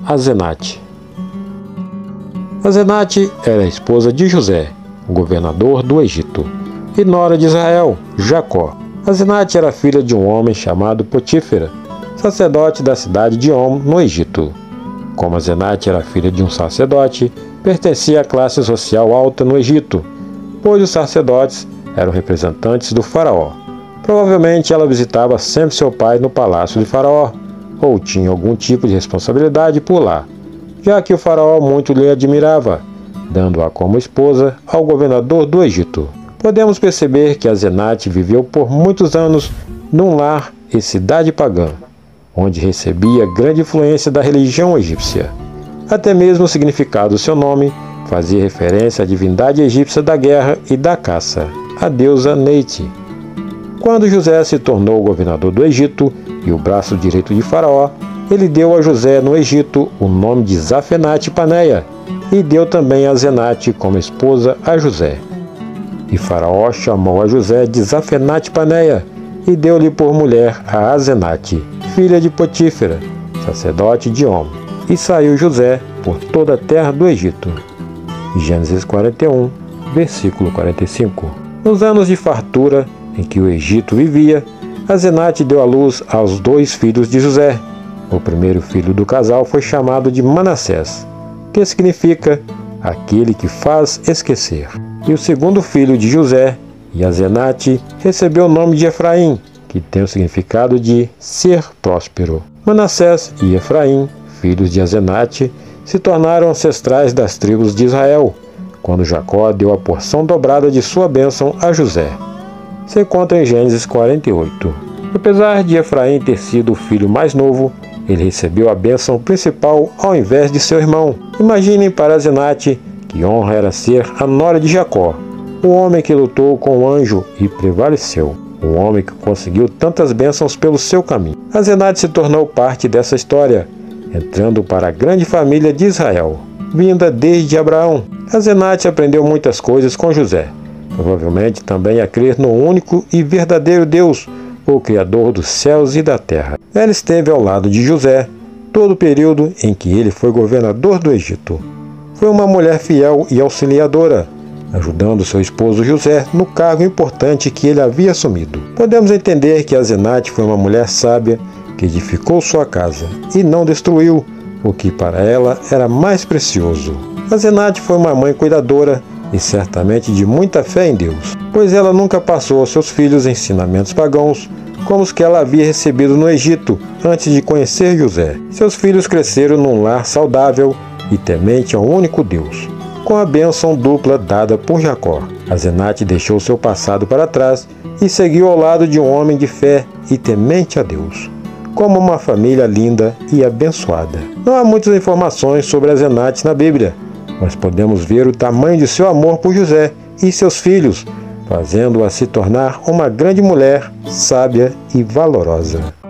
Asenate. Asenate era a esposa de José, o governador do Egito, e nora de Israel, Jacó. Asenate era filha de um homem chamado Potífera, sacerdote da cidade de On, no Egito. Como Asenate era filha de um sacerdote, pertencia à classe social alta no Egito, pois os sacerdotes eram representantes do faraó. Provavelmente ela visitava sempre seu pai no palácio de faraó, ou tinha algum tipo de responsabilidade por lá, já que o faraó muito lhe admirava, dando-a como esposa ao governador do Egito. Podemos perceber que Asenate viveu por muitos anos num lar e cidade pagã, onde recebia grande influência da religião egípcia. Até mesmo o significado do seu nome fazia referência à divindade egípcia da guerra e da caça, a deusa Neite. Quando José se tornou governador do Egito e o braço direito de Faraó, ele deu a José no Egito o nome de Zafenate-Paneia e deu também a Asenate como esposa a José. E Faraó chamou a José de Zafenate-Paneia e deu-lhe por mulher a Asenate, filha de Potífera, sacerdote de On. E saiu José por toda a terra do Egito. Gênesis 41, versículo 45. Nos anos de fartura em que o Egito vivia, Asenate deu à luz aos 2 filhos de José. O primeiro filho do casal foi chamado de Manassés, que significa aquele que faz esquecer. E o segundo filho de José, e Asenate, recebeu o nome de Efraim, que tem o significado de ser próspero. Manassés e Efraim, filhos de Asenate, se tornaram ancestrais das tribos de Israel, quando Jacó deu a porção dobrada de sua bênção a José. Se encontra em Gênesis 48. Apesar de Efraim ter sido o filho mais novo, ele recebeu a bênção principal ao invés de seu irmão. Imaginem para Asenate que honra era ser a nora de Jacó, o homem que lutou com o anjo e prevaleceu, o homem que conseguiu tantas bênçãos pelo seu caminho. Asenate se tornou parte dessa história, entrando para a grande família de Israel, vinda desde Abraão. Asenate aprendeu muitas coisas com José, provavelmente também a crer no único e verdadeiro Deus, o Criador dos céus e da terra. Ela esteve ao lado de José todo o período em que ele foi governador do Egito. Foi uma mulher fiel e auxiliadora, ajudando seu esposo José no cargo importante que ele havia assumido. Podemos entender que Asenate foi uma mulher sábia que edificou sua casa e não destruiu o que para ela era mais precioso. Asenate foi uma mãe cuidadora e certamente de muita fé em Deus, pois ela nunca passou aos seus filhos ensinamentos pagãos como os que ela havia recebido no Egito antes de conhecer José. Seus filhos cresceram num lar saudável e temente ao único Deus, com a bênção dupla dada por Jacó. Asenate deixou seu passado para trás e seguiu ao lado de um homem de fé e temente a Deus, como uma família linda e abençoada. Não há muitas informações sobre Asenate na Bíblia, mas podemos ver o tamanho de seu amor por José e seus filhos, fazendo-a se tornar uma grande mulher, sábia e valorosa.